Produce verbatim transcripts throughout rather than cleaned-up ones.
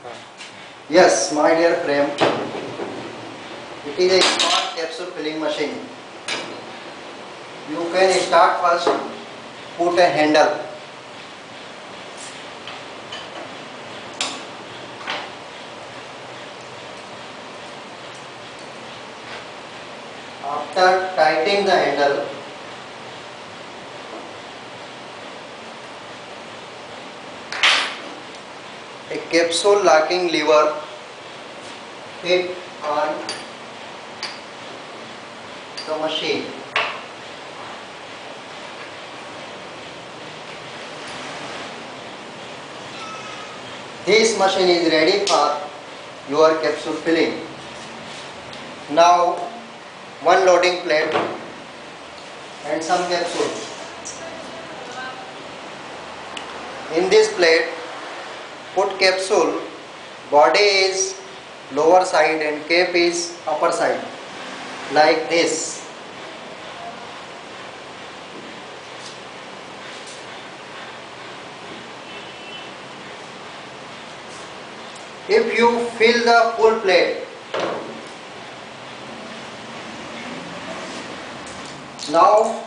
Yes, my dear friend, it is a smart capsule filling machine. You can start first, put a handle. After tightening the handle, a capsule locking lever fit on the machine. This machine is ready for your capsule filling. Now one loading plate and some capsules. In this plate, put capsule, body is lower side and cap is upper side, like this. If you fill the full plate, now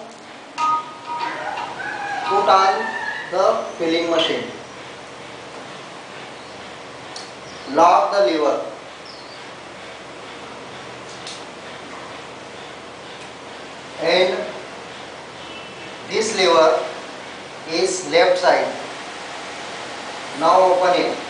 put on the filling machine. Lock the lever. And this lever is left side. Now open it.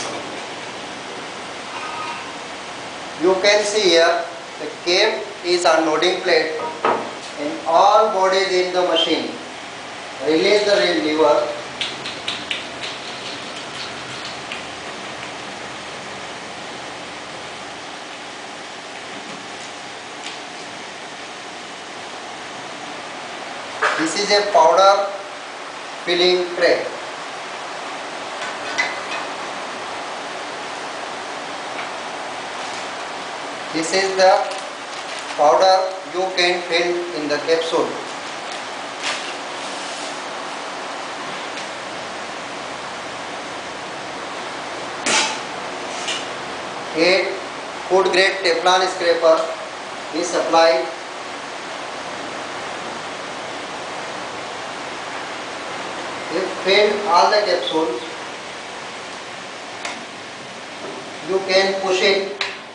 You can see here the cap is on loading plate and all bodies in the machine. Release the lever. This is a powder filling tray. This is the powder you can fill in the capsule. A food grade Teflon scraper is applied. If filled all the capsules, you can push it.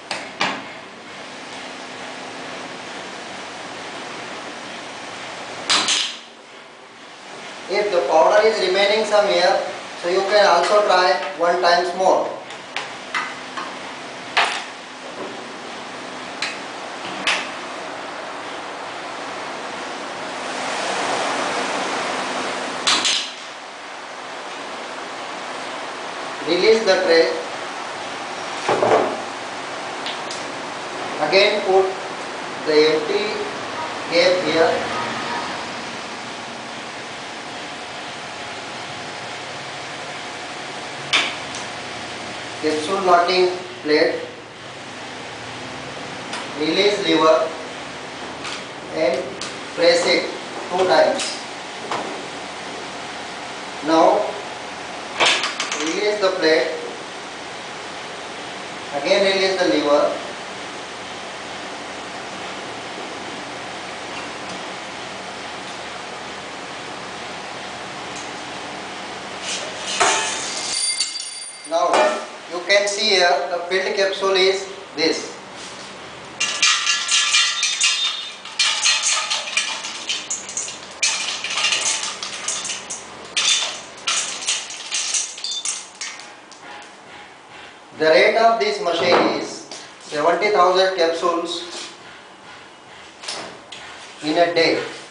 If the powder is remaining some here, so you can also try one times more. Release the tray. Again put the empty cap here. Capsule locking plate. Release lever and press it two times. Now release the plate. Again release the lever. Now you can see here the filled capsule is this. The rate of this machine is seventy thousand capsules in a day.